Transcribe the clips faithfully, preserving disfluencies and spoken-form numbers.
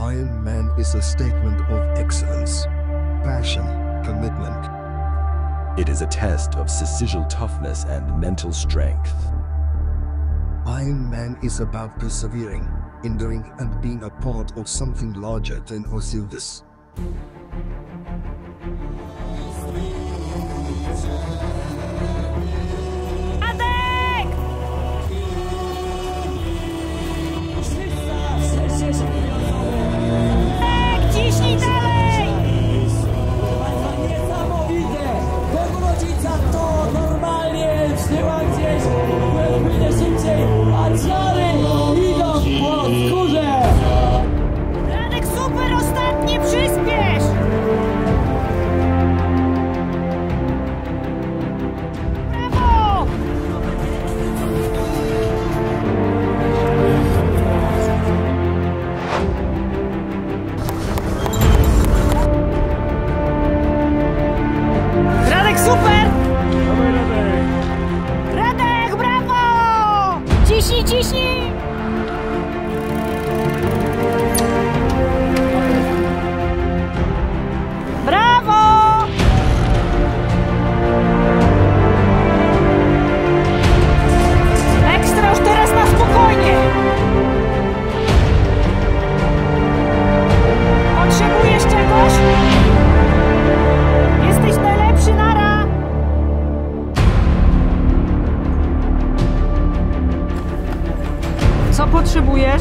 Iron Man is a statement of excellence, passion, commitment. It is a test of sessile toughness and mental strength. Iron Man is about persevering, enduring and being a part of something larger than ourselves. Ciśnij dalej! Niesamowite! Powrócica to normalnie przyła gdzieś, płynie szybciej, a ciary idą po skórze! Radek, super, ostatnie, przyspiesz! Brawo! Super! Radek, brawo! Ciśnij, ciśnij! Brawo! Ekstra, już teraz na spokojnie! Potrzebujesz czegoś? Jesteś najlepszy, nara! Co potrzebujesz?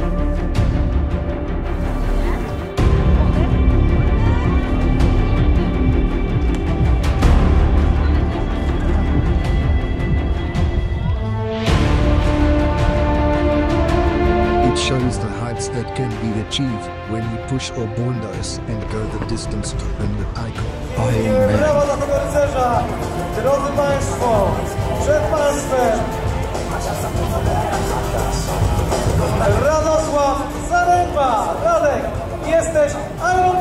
It shows the heights that can be achieved when you push our boundaries and go the distance to earn the icon. Iron Man. Brawa dla tego rycerza! Drodzy Państwo, przed Państwem Radosław Zaręba! Radek, jesteś Iron